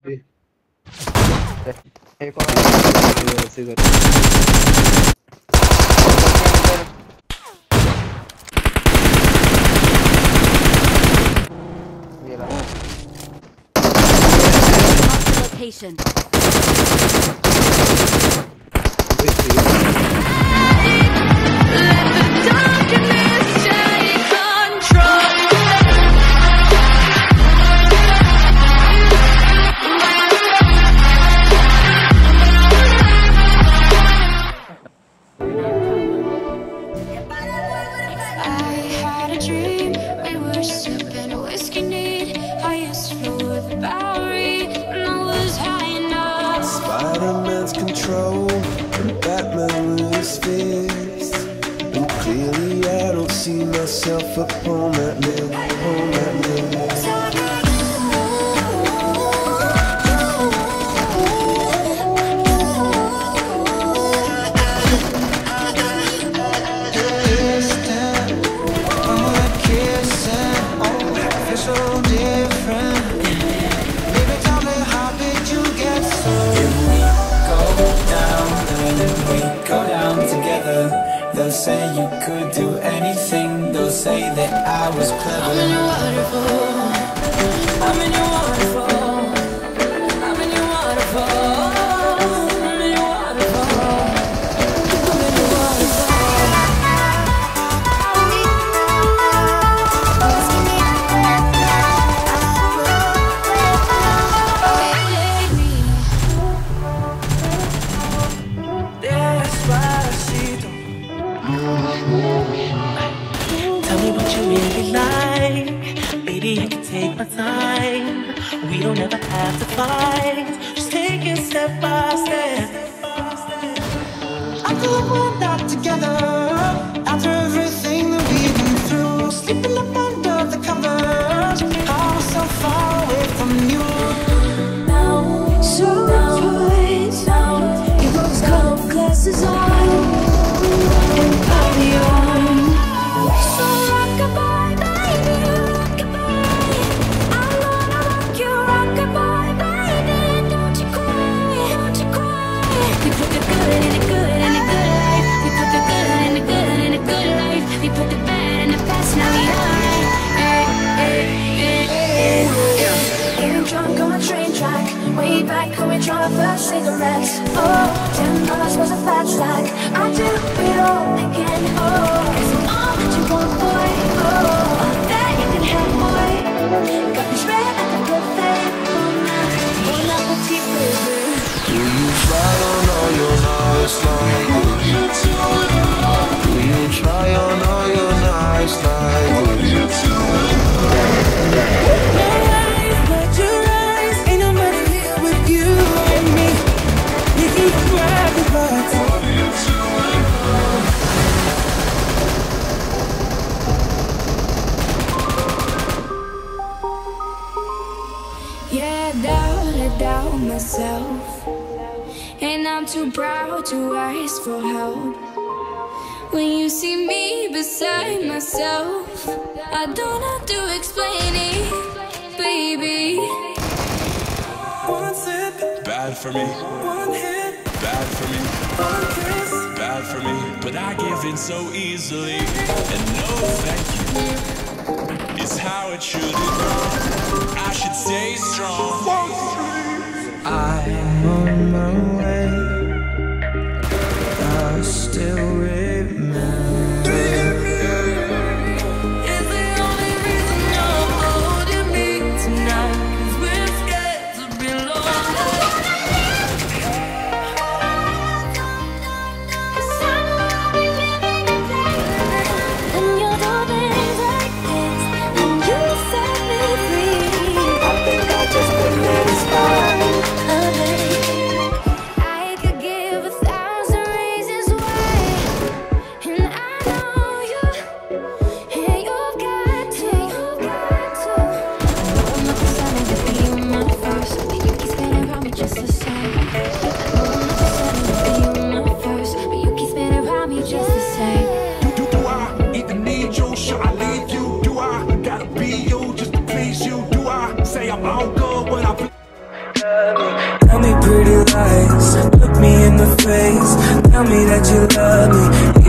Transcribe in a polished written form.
एक और ऐसे कर ये रहा location. Control and Batman with his fist, and clearly I don't see myself upon that list, They'll say you could do anything. They'll say that I was clever. I'm in your waterfall. I'm in your waterfall. I'm in your waterfall. I'm in your waterfall. I'm in your waterfall. Tell me what you really like. Baby, I can take my time. We don't ever have to fight. Just take it step by step. I feel like we're not together after everything that we've been through. Sleeping up under the covers, I was so far away from you. Now, so put down your rose-colored glasses on and party on. So rock-a-bye, baby, rock-a-bye. I wanna rock you, rock-a-bye, baby. Don't you cry, don't you cry. We put the good in the good in the good life. We put the good in the good in the good life. We put the bad in the past, now we alright. Getting drunk on a train track, way back when we tried our first cigarettes. Oh, $10 was a fat stack. I do it all again. Oh, 'cause I'm all that you want, boy. Oh, all that you can have, boy. Got me spread like a buffet. Bon appetit, baby. Do you try on all your nice like? Do you try on all your nice like? But your eyes, ain't nobody here with you and me. You can grab the butt. Yeah, I doubt myself, and I'm too proud to ask for help. When you see me beside myself, I don't have to explain it, baby. One sip, Bad for me, one hit, bad for me, one kiss. bad for me. But I give in so easily, and no thank you is how it should be. I should stay strong. I'm on my way. I still remember. Is the only reason you're holding me tonight. 'Cause we're scared to be lonely. When you do things like this, when you set me free, I think I just been let it start. I love me. Tell me pretty lies, look me in the face. Tell me that you love me.